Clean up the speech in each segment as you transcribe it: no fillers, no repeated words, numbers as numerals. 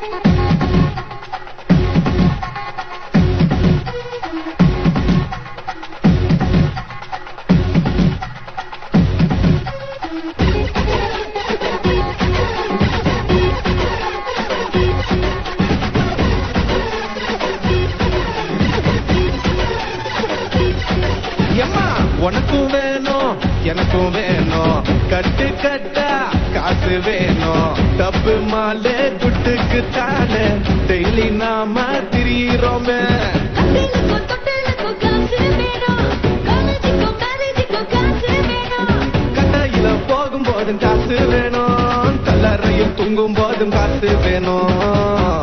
உனக்கும் வேணும் எனக்கும் வேணும் கட்டு கட்டா காசு வேணும் டப்பு மாலே குட்டுக்கு தானே டெய்லி நாம திரியிறோமே கட்டையில போகும்போதும் காசு வேணும் கல்லறையில் தூங்கும் போதும் காசு வேணும்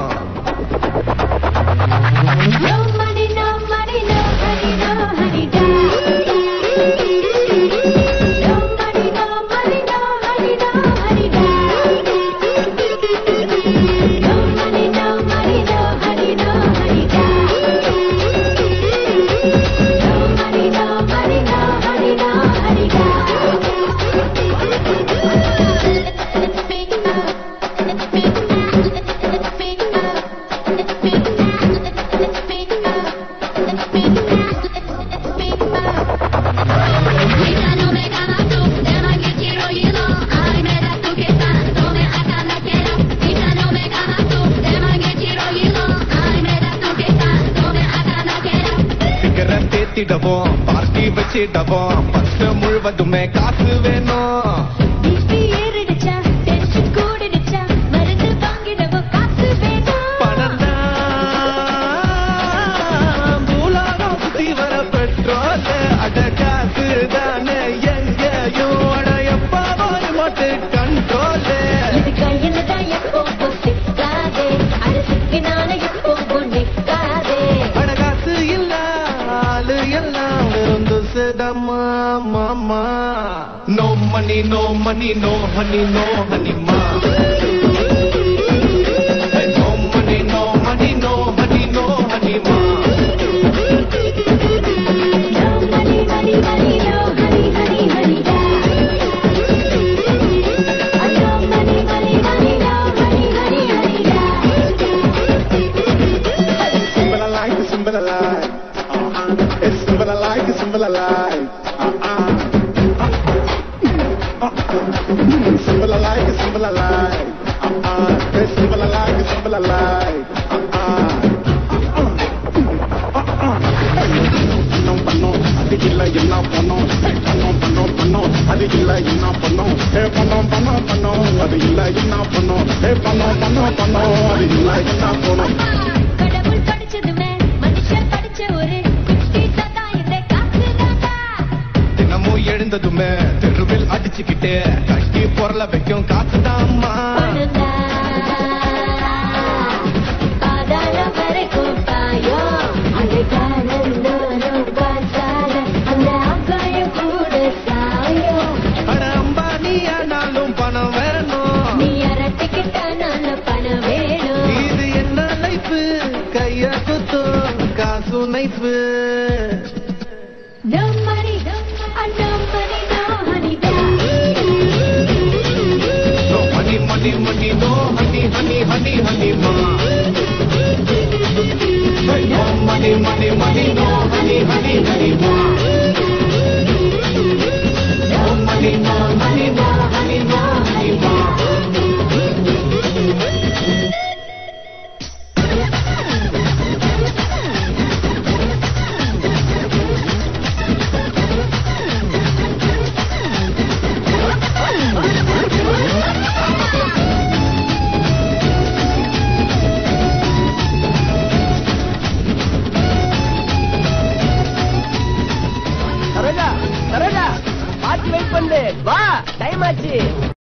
தேத்திடவோம் பார்ட்டி வச்சிடவோம் பத்து முழுவதுமே காசு வேணும் பணம் பூலாகம் சுத்தி வர பெட்ரோல் அட காசு தானே எங்கேயும் அட எப்பா ஒரு மட்டு கண்ட்ரோல் அடகாசு இல்ல ஆளு எல்லாம் வெறுந்து சிதமா மாமா no money no money no honey no honey மா no money no money no honey no honey மா Simple alive. It's simple alive, it's simple alive. Simple alive, it's simple alive. It's simple alive, it's simple alive. Adikilla yenna panno, panno. Adikilla yenna panno, panno. Adikilla yenna panno, panno. Adikilla yenna panno. எழுந்ததுமே தெருவில் அடிச்சுக்கிட்டே கட்டி பொருளை வைக்கும் காசுதாம்மா அட அம்பானி ஆனாலும் பணம் வேணும் இது என்ன லைஃப் கைய குத்தும் காசு knife money, no, honey, ma. Hey, no money, no, honey, ma. No money, no, honey, ma. Saroja பாத்து வெயிட் பண்ணு வா டைம் ஆச்சு